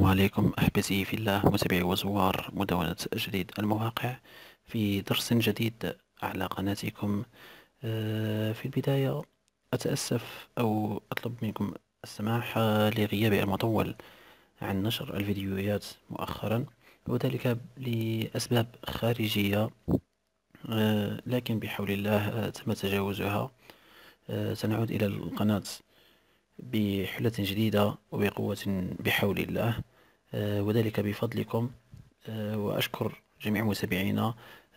عليكم أحبتي في الله متابعي وزوار مدونة جديد المواقع في درس جديد على قناتكم. في البداية أتأسف أو أطلب منكم السماح لغيابي المطول عن نشر الفيديوهات مؤخرا، وذلك لأسباب خارجية، لكن بحول الله تم تجاوزها. سنعود إلى القناة بحلة جديدة وبقوة بحول الله، وذلك بفضلكم. وأشكر جميع متابعينا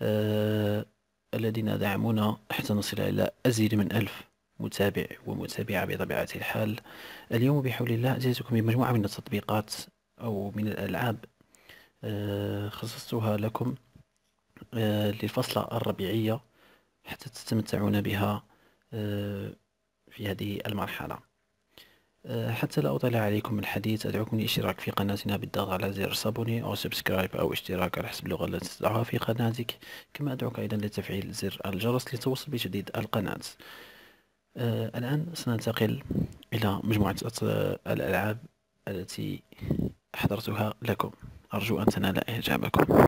الذين دعمونا حتى نصل إلى أزيد من 1000 متابع ومتابعة بطبيعة الحال. اليوم بحول الله أتيتكم بمجموعة من التطبيقات أو من الألعاب خصصتها لكم للفصلة الربيعية حتى تستمتعون بها في هذه المرحلة. حتى لا أطيل عليكم الحديث، أدعوكم للاشتراك في قناتنا بالضغط على زر صابوني أو سبسكرايب أو اشتراك على حسب اللغة التي تضعها في قناتك. كما أدعوك أيضا لتفعيل زر الجرس لتوصل بجديد القناة. الآن سننتقل إلى مجموعة الألعاب التي أحضرتها لكم، أرجو أن تنال إعجابكم.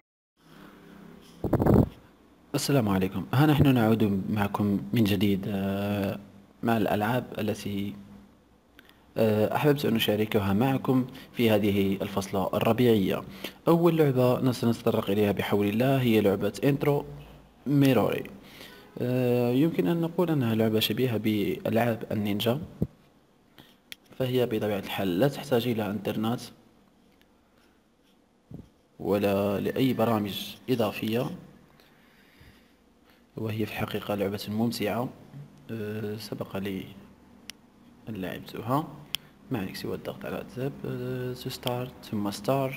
السلام عليكم، ها نحن نعود معكم من جديد مع الألعاب التي أحببت أن أشاركها معكم في هذه الفصلة الربيعية. أول لعبة سنتطرق إليها بحول الله هي لعبة انترو ميروري. يمكن أن نقول أنها لعبة شبيهة بألعاب النينجا، فهي بطبيعة الحال لا تحتاج إلى انترنت ولا لأي برامج إضافية، وهي في الحقيقة لعبة ممتعة. سبق لي أن لعبتها، ما عليك سوى الضغط على تاب to start ثم start.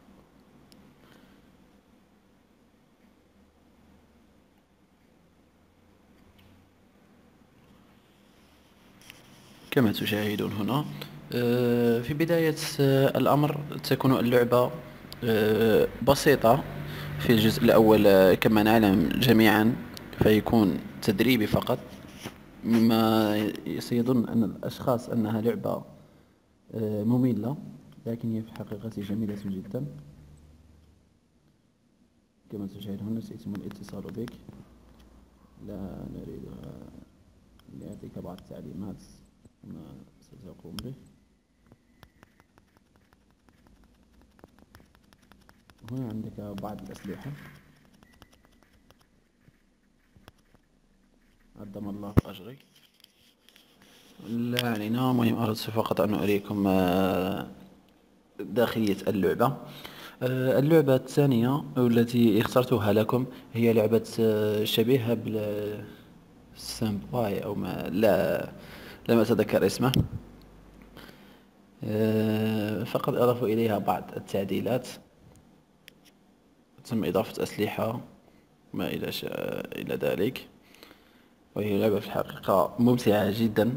كما تشاهدون هنا في بداية الأمر تكون اللعبة بسيطة. في الجزء الأول كما نعلم جميعا فيكون تدريبي فقط، مما سيظن أن الأشخاص أنها لعبة مملة، لكن هي في الحقيقة جميلة جدا. كما تشاهد هنا سيتم الاتصال بك، لا نريد لأعطيك بعض التعليمات ما ستقوم به. هنا عندك بعض الأسلحة، عدم الله أجري، لا علينا. مهم أردت فقط أن أريكم داخلية اللعبة. اللعبة الثانية التي اخترتها لكم هي لعبة شبيهة بالسامباي أو ما لا لم أتذكر اسمه. فقد أضافوا إليها بعض التعديلات، تم إضافة أسلحة ما إلى ذلك، وهي لعبة في الحقيقة ممتعة جدا.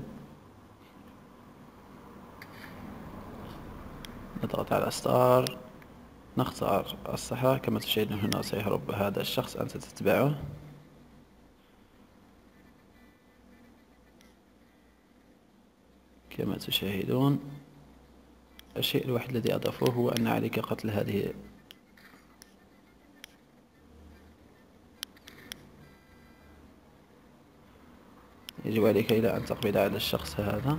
نضغط على ستار، نختار الصحراء. كما تشاهدون هنا سيهرب هذا الشخص، أنت تتبعه. كما تشاهدون الشيء الوحيد الذي أضافوه هو أن عليك قتل هذه يجب عليك إلى أن تقبض على الشخص هذا.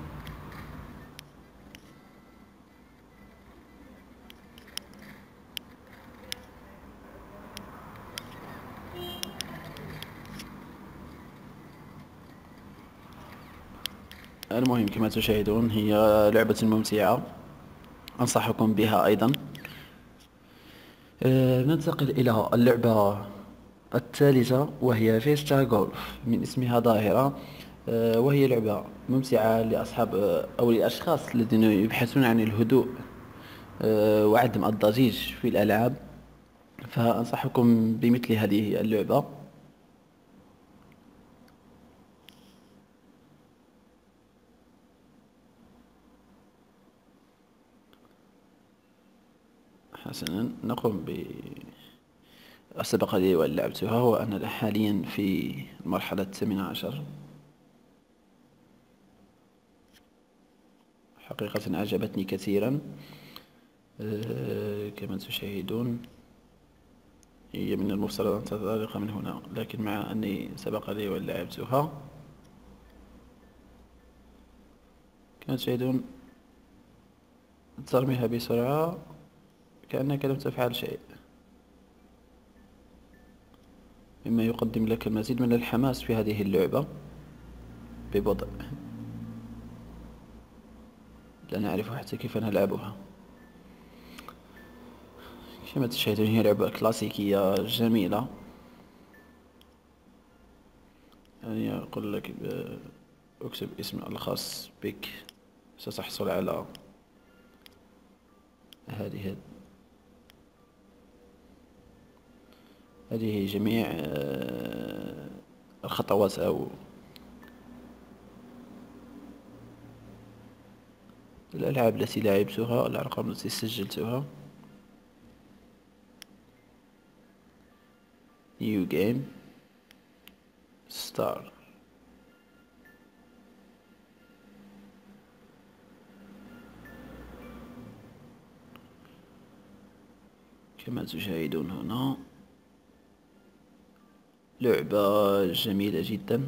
المهم كما تشاهدون هي لعبة ممتعة، أنصحكم بها أيضا. ننتقل إلى اللعبة الثالثة وهي فيستا جولف، من اسمها ظاهرة. وهي لعبة ممتعة لأصحاب أو للأشخاص الذين يبحثون عن الهدوء وعدم الضجيج في الألعاب، فأنصحكم بمثل هذه اللعبة. حسنا، نقوم سبق لي وأن لعبتها، وأنا حاليا في المرحلة 18. حقيقة أعجبتني كثيرا. كما تشاهدون هي من المفترض أن تنطلق من هنا، لكن مع أني سبق لي وأن لعبتها كما تشاهدون ترميها بسرعة كأنك لم تفعل شيء، مما يقدم لك المزيد من الحماس في هذه اللعبة ببطء. لا نعرف حتى كيف نلعبها. كما تشاهدون هي لعبة كلاسيكية جميلة، يعني أقول لك اكتب اسم الخاص بك ستحصل على هذه جميع الخطوات أو الألعاب التي لعبتها، الأرقام التي سجلتها. New game start. كما تشاهدون هنا لعبة جميلة جدا،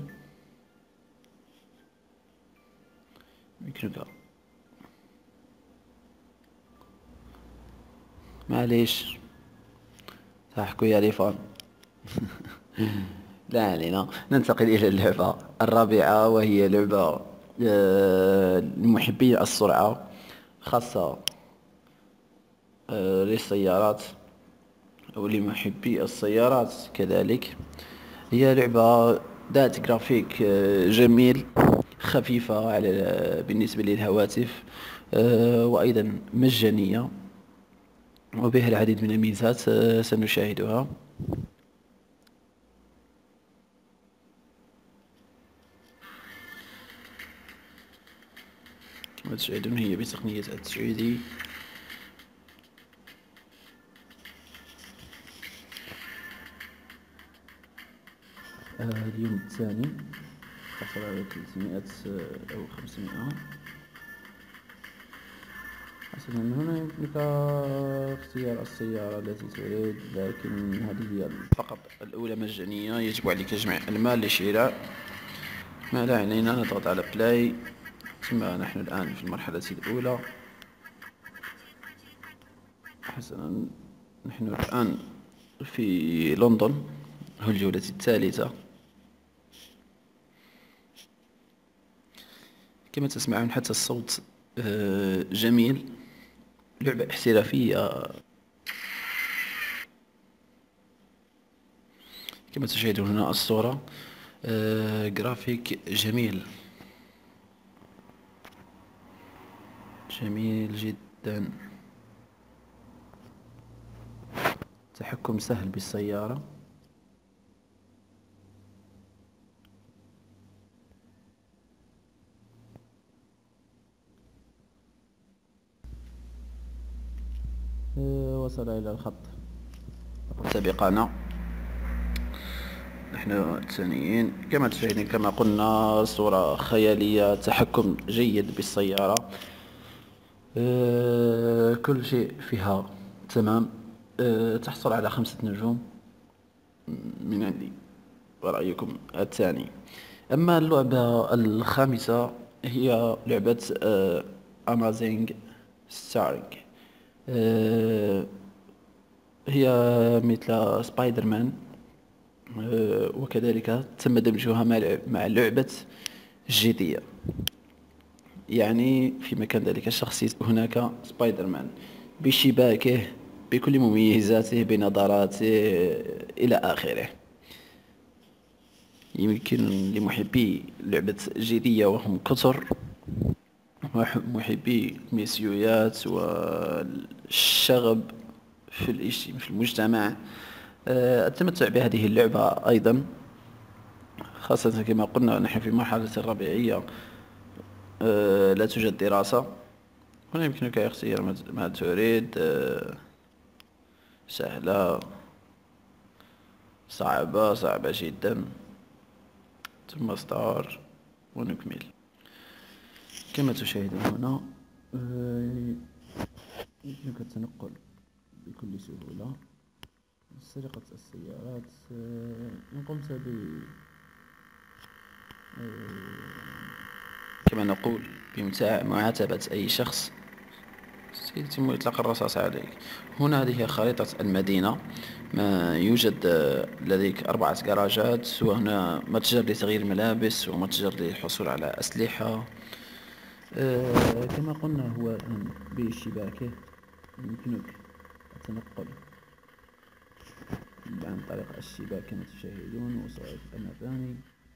يمكنك معليش تحكوا يا ليفان. لا علينا، ننتقل إلى اللعبة الرابعة، وهي لعبة لمحبي السرعة، خاصة للسيارات أو لمحبي السيارات كذلك. هي لعبة ذات جرافيك جميل، خفيفة على بالنسبة للهواتف، وأيضا مجانية وبها العديد من الميزات سنشاهدها. كما تشاهدون هي بتقنية ال3D. اليوم الثاني حصل على 300 أو 500. حسنا هنا يمكنك اختيار السيارة التي تريد، لكن هذه هي فقط الأولى مجانية، يجب عليك جمع المال لشراء. ما لا علينا نضغط على بلاي. ثم نحن الآن في المرحلة الأولى. حسنا نحن الآن في لندن، هو الجولة الثالثة. كما تسمعون حتى الصوت جميل، لعبة احترافية. كما تشاهدون هنا الصورة، جرافيك جميل جميل جدا، تحكم سهل بالسيارة. وصل إلى الخط سبقنا، نحن الثانيين. كما تشاهدون كما قلنا صورة خيالية، تحكم جيد بالسيارة، كل شيء فيها تمام. تحصل على 5 نجوم من عندي، ورأيكم الثاني. أما اللعبة الخامسة هي لعبة Amazing Starring. هي مثل سبايدر مان، وكذلك تم دمجها مع لعبة GTA. يعني في مكان ذلك الشخص هناك سبايدر مان بشباكه، بكل مميزاته، بنظاراته إلى آخره. يمكن لمحبي لعبة GTA وهم كثر، محبي الميسيويات والشغب في المجتمع، التمتع بهذه اللعبة أيضا، خاصة كما قلنا نحن في مرحلة الربيعية، لا توجد دراسة. هنا يمكنك اختيار ما تريد، سهلة، صعبة جدا، ثم ستار ونكمل. كما تشاهدون هنا يمكنك التنقل بكل سهولة. سرقة السيارات، إن قمت كما نقول بمعاتبة أي شخص سيتم إطلاق الرصاص عليك. هنا هذه خريطة المدينة. ما يوجد لديك 4 جراجات، وهنا متجر لتغيير ملابس ومتجر للحصول على أسلحة. كما قلنا هو بشباكه يمكنك التنقل عن طريق الشباك كما تشاهدون، وسائق المباني.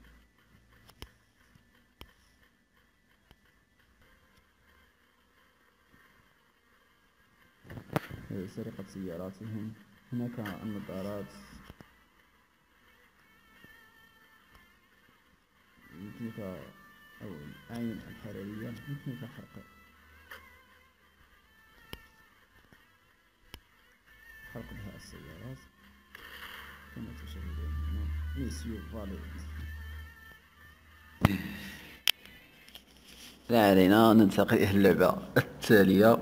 سرقة سياراتهم. هناك النظارات، يمكنك أو الأعين الحرارية يمكنك حرق بها السيارات كما تشاهدون هنا. ميسيو فاليت. لا علينا، ننتقل إلى اللعبة التالية.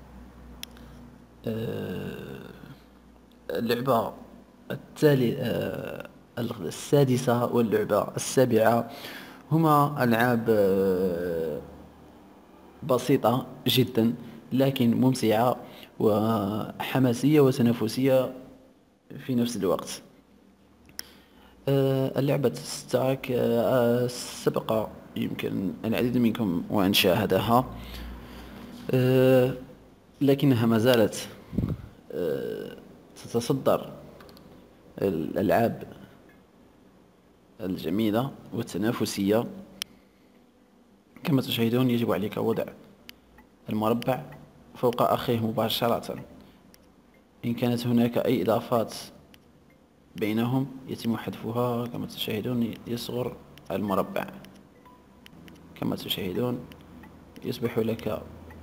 اللعبة السادسة واللعبة السابعة هما ألعاب بسيطة جدا لكن ممتعة وحماسية وتنافسية في نفس الوقت. اللعبة ستاك سبق يمكن العديد منكم وأن شاهدها، لكنها ما زالت تتصدر الألعاب الجميلة والتنافسية. كما تشاهدون يجب عليك وضع المربع فوق أخيه مباشرة. إن كانت هناك أي إضافات بينهم يتم حذفها. كما تشاهدون يصغر المربع، كما تشاهدون يصبح لك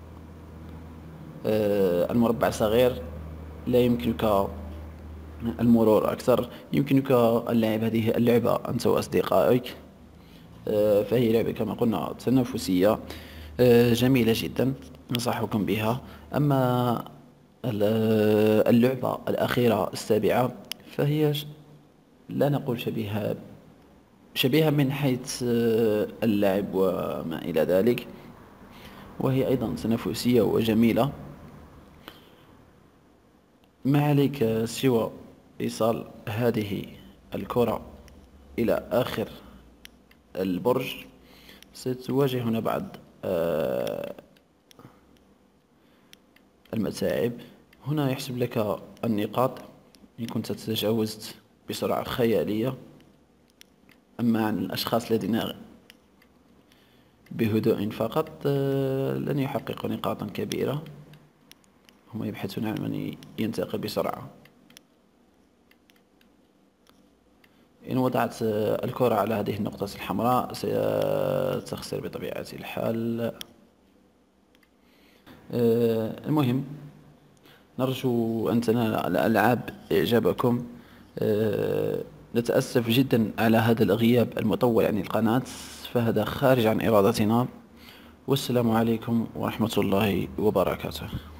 المربع صغير، لا يمكنك المرور أكثر. يمكنك اللعب هذه اللعبة أنت وأصدقائك. فهي لعبة كما قلنا تنافسية جميلة جدا، ننصحكم بها. أما اللعبة الأخيرة السابعة فهي لا نقول شبيهة من حيث اللعب وما إلى ذلك، وهي أيضا تنافسية وجميلة. ما عليك سوى إيصال هذه الكرة إلى آخر البرج. ستواجه هنا بعض المتاعب. هنا يحسب لك النقاط إن كنت تتجاوزت بسرعة خيالية. أما عن الأشخاص الذين بهدوء فقط لن يحققوا نقاطا كبيرة، هم يبحثون عن من ينتقل بسرعة. إن وضعت الكرة على هذه النقطة الحمراء ستخسر بطبيعة الحال. المهم نرجو أن تنال الألعاب إعجابكم. نتأسف جدا على هذا الغياب المطول عن القناة، فهذا خارج عن إرادتنا. والسلام عليكم ورحمة الله وبركاته.